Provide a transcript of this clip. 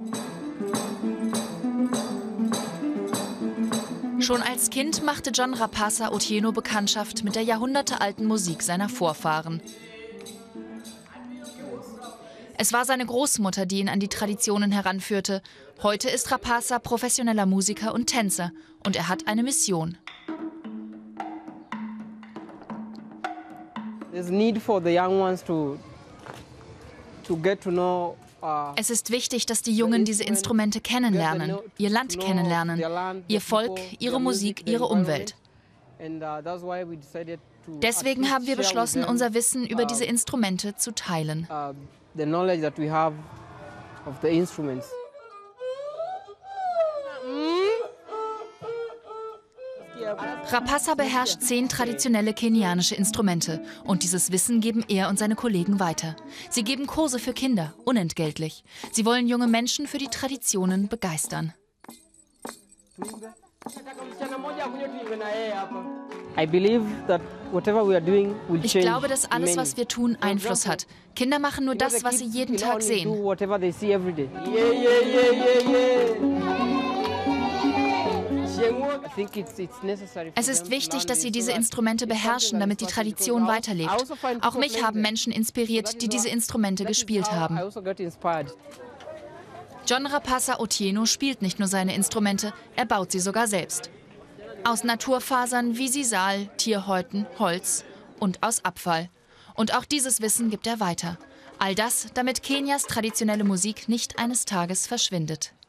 Schon als Kind machte John Rapasa Otieno Bekanntschaft mit der jahrhundertealten Musik seiner Vorfahren. Es war seine Großmutter, die ihn an die Traditionen heranführte. Heute ist Rapasa professioneller Musiker und Tänzer und er hat eine Mission. Es ist wichtig, dass die Jungen diese Instrumente kennenlernen, ihr Land kennenlernen, ihr Volk, ihre Musik, ihre Umwelt. Deswegen haben wir beschlossen, unser Wissen über diese Instrumente zu teilen. Rapasa beherrscht 10 traditionelle kenianische Instrumente und dieses Wissen geben er und seine Kollegen weiter. Sie geben Kurse für Kinder, unentgeltlich. Sie wollen junge Menschen für die Traditionen begeistern. Ich glaube, dass alles, was wir tun, Einfluss hat. Kinder machen nur das, was sie jeden Tag sehen. Es ist wichtig, dass sie diese Instrumente beherrschen, damit die Tradition weiterlebt. Auch mich haben Menschen inspiriert, die diese Instrumente gespielt haben. John Rapasa Otieno spielt nicht nur seine Instrumente, er baut sie sogar selbst. Aus Naturfasern wie Sisal, Tierhäuten, Holz und aus Abfall. Und auch dieses Wissen gibt er weiter. All das, damit Kenias traditionelle Musik nicht eines Tages verschwindet.